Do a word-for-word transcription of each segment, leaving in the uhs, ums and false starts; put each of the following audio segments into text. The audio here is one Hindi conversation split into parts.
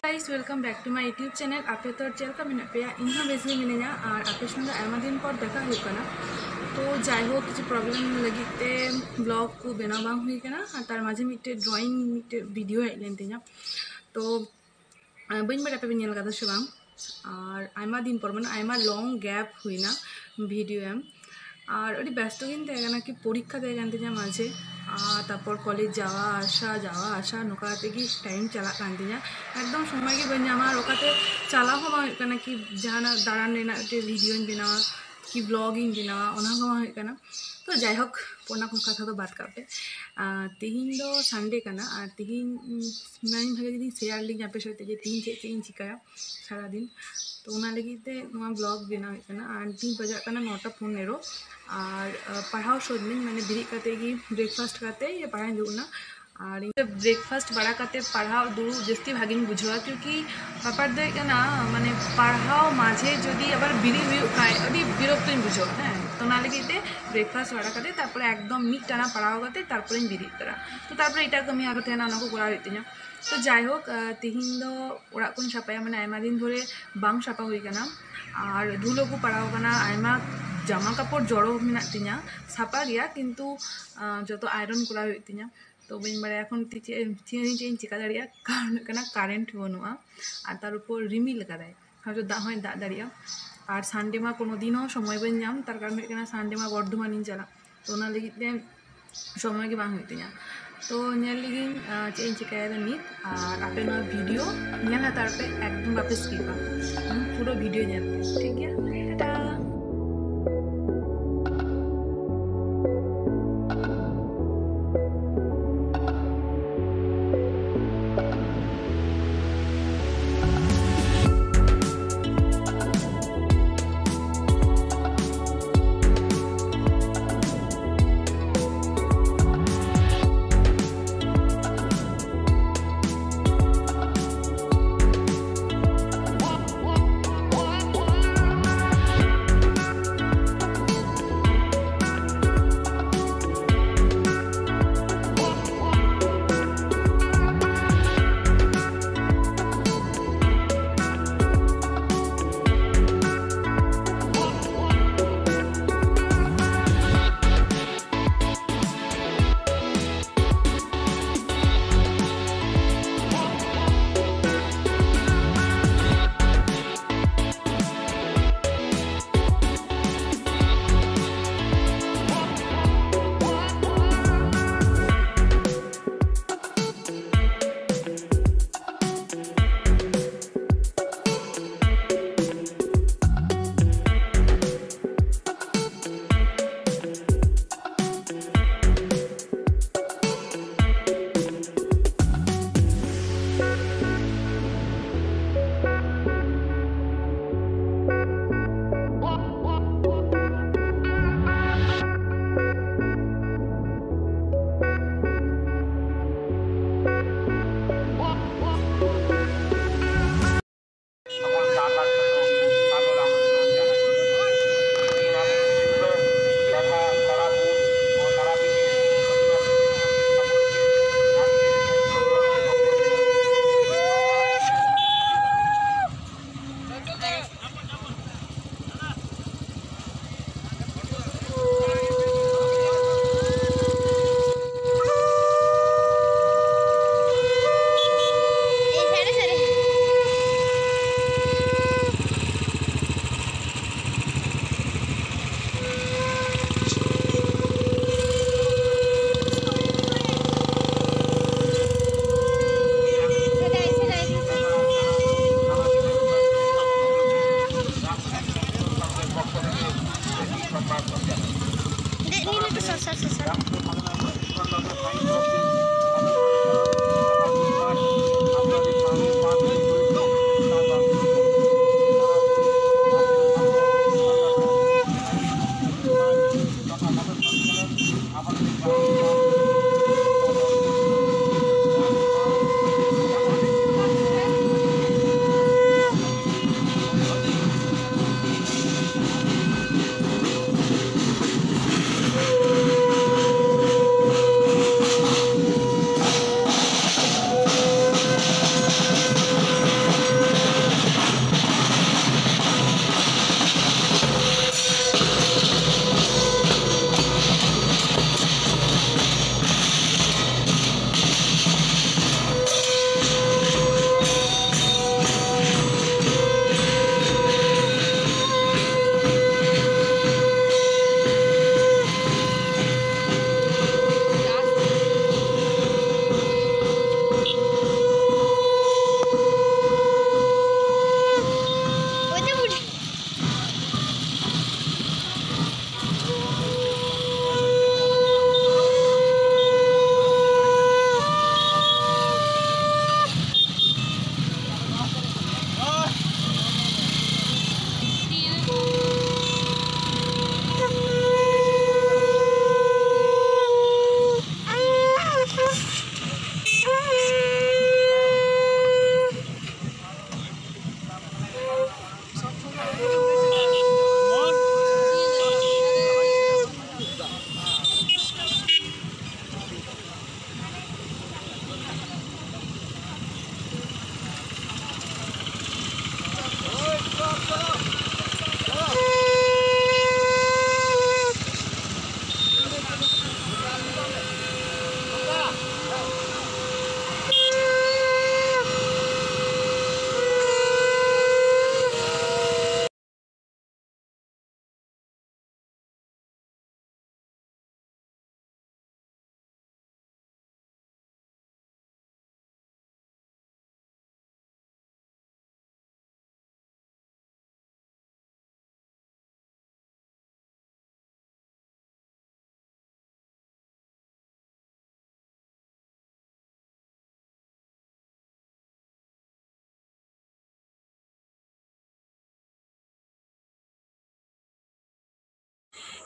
Guys welcome back to my YouTube channel. आपे तो चल का मेना पे इन बेस मिना और आपे संगे आयमा दिन पर देखा हुआ तो जायहोक किसी प्रॉब्लम लगे ब्लॉग को बेना बांग हुई कना तार माझे मिट्टे ड्रॉइंग मिट्टे वीडियो हेज लेन तिना तो बन बड़ा पे नेल कदा से बांग और आयमा दिन पर माने आयमा लॉन्ग गैप हुईना वीडियो एम और अभी व्यस्त गिन कि परीक्षा तहन तिना माझे तारपर कॉलेज जावा आसा जावा आसा नोकाते कि टाइम चला कान तिना एकदम समय के बन जामा ओकाते चला हो बांग कना कि जहाना दाड़ान रेना वीडियो बनावा कि ब्लॉगिंग बनावा ओना को बांग कना तो जायहोक पोना को कथा तो बात करते तिहिन दो संडे कना और तिहिन मैं भागे दिन शेयर लिंक पे साथे जे तीन चे चे चिकाया सारा दिन तो उना लगिते नोआ ब्लॉग बनाव कना और तीन बजा कना नौटा पंद्रह और पढ़ाओ सोदनी मैंने बिरी करते कि ब्रेकफास्ट करते ये पढ़ाई दूना और ब्रेकफास्ट बड़ा करते पढ़ाओ दू जस्ती भागी बुझा क्योंकि ब्यापार दो कना माने पढ़ाओ माझे जदि आबार बिरी अभी बिरक्त बुझो हाँ तो ना लगे ब्रेकफास्ट बड़ा करते तारपर एकदम मिट टाना पढ़ाओ करते तारपर बिरी करा तो तारपर एटा कमी आरो तेना ना को करा होतिना तो जायहोक तिहिन दो ओड़ा को सापाया माने आयमा दिन धरे बांग सापा हुई कना और धुलो को पड़ाव कना आयमा जामा कपड़ जड़ो मेना तिना सापा गया किंतु जो तो आयरन करा हुई तिना तो बन बड़ा एखन चे चिका दाड़िया कारण कना कारेंट बनुआ और तार ऊपर रिमिल कदाय हयतो दाग हय दाग दाड़िया और सानडे मा कोनो दिन समय बन नाम तार कारण कना सानडे मा बर्धमान चला तो ना लगिते समय के बांग हुई तिना तो नेल लगिन चे चिकाया नित और आपे ना वीडियो नेल हातार पे एकदम बापे स्किपा पूरा वीडियो नेल ठीक है टाटा।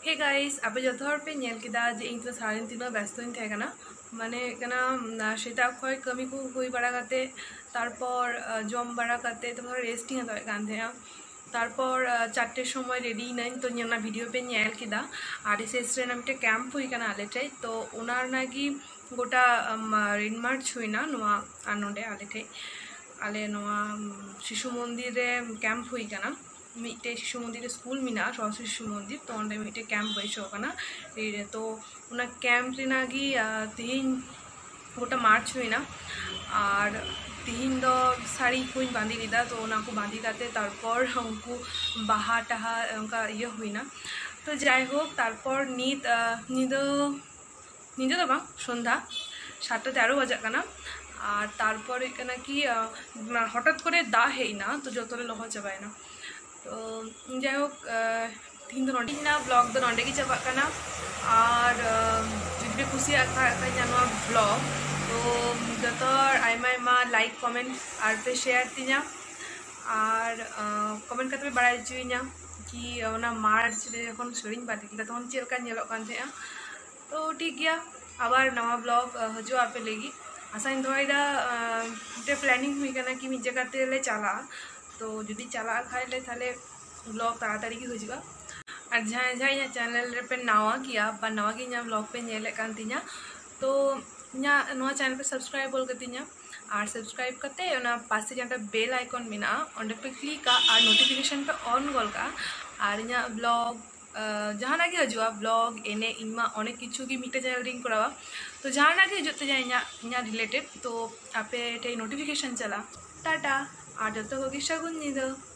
हे गाइस आपे जो पे नेल किदा जे इन तो सारे दिन व्यस्त थे माने कना सेटा खय कमी को हुई बड़ा करते तारपर जम बड़ा करते तो रेस्टिंग हतवे कान थे तारपर चारटे समय रेडी नाइन तो ना वीडियो पे नेल किदा आरएसएस रे मिटे कैम्प हुई कना आले ठे तो उनार नागी गोटा रेन मार्च हुईना नोआ आ नोडे आले ठे आले नोआ शिशु मंदिर रे कैम्प हुई कना मिट्टे शिशु मंदिर स्कूल मिना सरस्वती शिशु मंदिर तो अंडे मिट्टे कैम्प बैसोकना तो उना कैम्प रेनागी तीन गोटा मार्च हुईना और तीन दो साड़ी को बांधी लीदा तो उना को बांधी काते तारपर उनको बाहा टाहा उनका ये हुईना तो जाय होक तारपर नीत निदो निदो तो बांग सन्ध्या सातटा तेरो बजाकना और तारपर कना कि हठात करे दा हेना तो जतरे लह चाबायना तो जाय होक तीन दो नोडी ना ब्लॉग दो नोडे की चाबाकना और जुदी खुशी आका ब्लॉग तो जो आयमा लाइक कमेंट और पे शेयर तीना और कमेंट करते पे बड़ा चुईना कि ओना मार्च रे जखन सेरिंग बाटी किदा तखन चेलका नेलोक कान थे तो ठीक गया आबार नवा ब्लॉग हजो आपे लेगी आशा दहाइदा मिट्टे प्लानिंग हुई कना कि मिद जगह ले चला तो जुदी चला खाइले ताले ब्लॉग ताड़ाताड़ी की हुआ और जहाँ जहाँ इन चैनल पे नवा किया बा नवा की ब्लॉग पे नेले कान तिना तो इना नवा चैनल पे सब्सक्राइब बोल कतिना और सब्सक्राइब करते ओना पासे जहाँ बेल आइकन मेना ओंडे पे क्लिका और नोटिफिकेशन पे ऑन गोल का और इना ब्लॉग जहाँ ना हजूआ ब्लॉग एने इनमा अनेक किचु की मिट्टे चैनल रिंग करावा तो जहाँ ना हजूते जाए इना रिलेटेड तो आपे नोटिफिकेशन चला टाटा और जो होगी सगुन निदो।